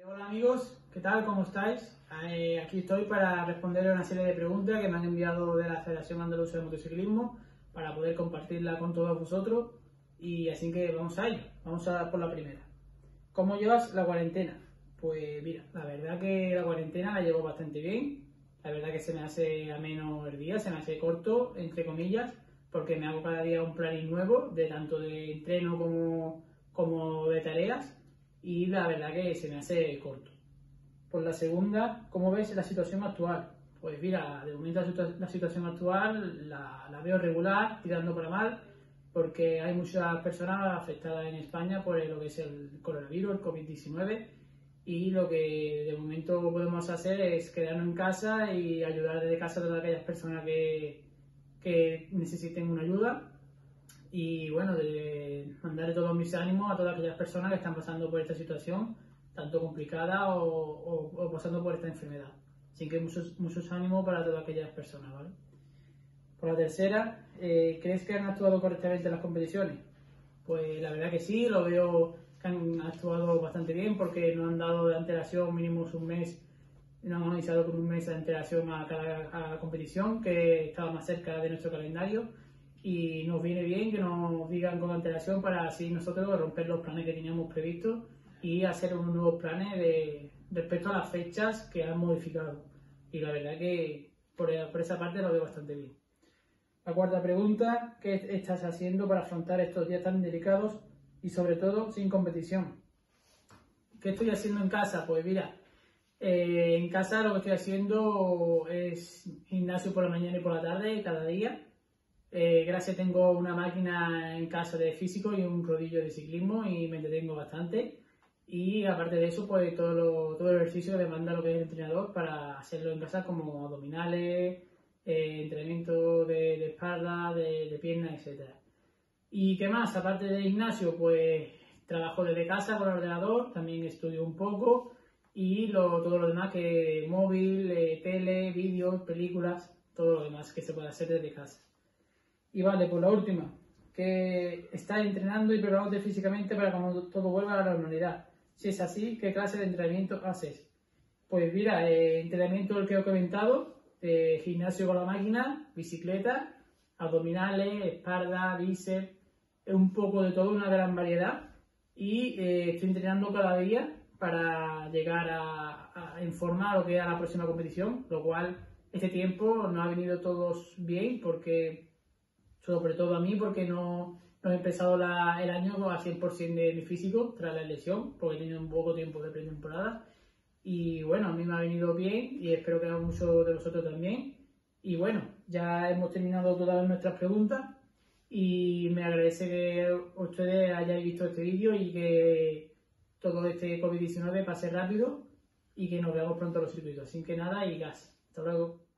Hola amigos, ¿qué tal? ¿Cómo estáis? Aquí estoy para responder a una serie de preguntas que me han enviado de la Federación Andaluza de Motociclismo para poder compartirla con todos vosotros y así que vamos a ello. Vamos a por la primera. ¿Cómo llevas la cuarentena? Pues mira, la verdad que la cuarentena la llevo bastante bien. La verdad que se me hace ameno el día, se me hace corto, entre comillas, porque me hago cada día un planning nuevo, de tanto de entreno como de tareas, y la verdad que se me hace corto. Por la segunda, ¿cómo ves la situación actual? Pues mira, de momento la situación actual la veo regular, tirando para mal, porque hay muchas personas afectadas en España por lo que es el coronavirus, el COVID-19, y lo que de momento podemos hacer es quedarnos en casa y ayudar desde casa a todas aquellas personas que necesiten una ayuda. Y bueno, de mandarle todos mis ánimos a todas aquellas personas que están pasando por esta situación, tanto complicada o pasando por esta enfermedad. Así que muchos ánimos para todas aquellas personas, ¿vale? Por la tercera, ¿crees que han actuado correctamente en las competiciones? Pues la verdad que sí, lo veo que han actuado bastante bien porque nos han dado de antelación mínimo un mes, nos han avisado con un mes de antelación a la competición que estaba más cerca de nuestro calendario y nos viene bien que nos digan con antelación para así nosotros romper los planes que teníamos previstos y hacer unos nuevos planes respecto a las fechas que han modificado. Y la verdad que por esa parte lo veo bastante bien. La cuarta pregunta, ¿qué estás haciendo para afrontar estos días tan delicados y sobre todo sin competición? ¿Qué estoy haciendo en casa? Pues mira, en casa lo que estoy haciendo es gimnasio por la mañana y por la tarde cada día. Gracias, tengo una máquina en casa de físico y un rodillo de ciclismo y me entretengo bastante. Y aparte de eso, pues todo el ejercicio que demanda lo que es el entrenador para hacerlo en casa, como abdominales, entrenamiento de espalda, de piernas, etcétera. ¿Y qué más? Aparte del gimnasio, pues trabajo desde casa con el ordenador, también estudio un poco y todo lo demás que móvil, tele, vídeos, películas, todo lo demás que se puede hacer desde casa. Y vale, por la última, que estás entrenando y preparándote físicamente para cuando todo vuelva a la normalidad. Si es así, ¿qué clase de entrenamiento haces? Pues mira, entrenamiento el que he comentado, gimnasio con la máquina, bicicleta, abdominales, espalda, bíceps, un poco de todo, una gran variedad. Y estoy entrenando cada día para llegar en forma a lo que es a la próxima competición, lo cual este tiempo no ha venido todos bien porque sobre todo a mí, porque no he empezado el año a 100% de mi físico tras la lesión, porque he tenido un poco tiempo de pretemporada. Y bueno, a mí me ha venido bien y espero que a muchos de vosotros también. Y bueno, ya hemos terminado todas nuestras preguntas y me agradece que ustedes hayáis visto este vídeo y que todo este COVID-19 pase rápido y que nos veamos pronto en los circuitos. Así que nada y gas. Hasta luego.